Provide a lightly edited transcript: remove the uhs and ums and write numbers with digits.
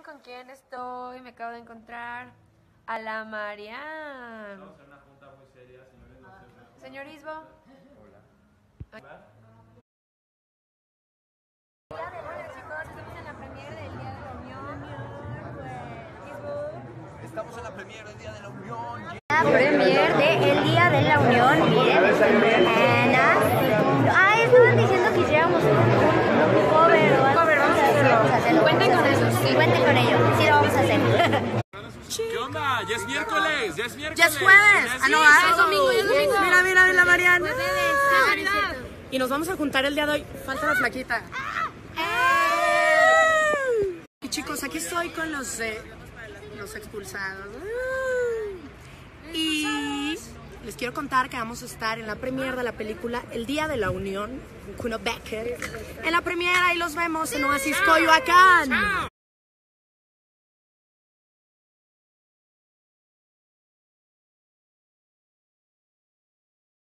con quién estoy. Me acabo de encontrar a la Marian. Estamos en una junta muy seria, señores. Señor Isbo. Hola. Hola chicos, estamos en la premiere del Día de la Unión. Isbo. Estamos en la premiere del Día de la Unión. La premiere de El Día de la Unión, miren. Estaban diciendo que hiciéramos un cover o algo. Cover, vamos a hacerlo. Cuenten con eso, sí. Cuenten con ello, sí lo vamos a hacer. ¿Qué onda? Ya es miércoles, ya es miércoles. Ya es jueves. Ah, no, Ya es domingo, ya es domingo. Mira, Mariana. Y nos vamos a juntar el día de hoy. Falta la flaquita. Y chicos, aquí estoy con los expulsados. Y les quiero contar que vamos a estar en la premiere de la película El Día de la Unión, con Kuno Becker. En la premiere ahí los vemos en Oasis Coyoacán.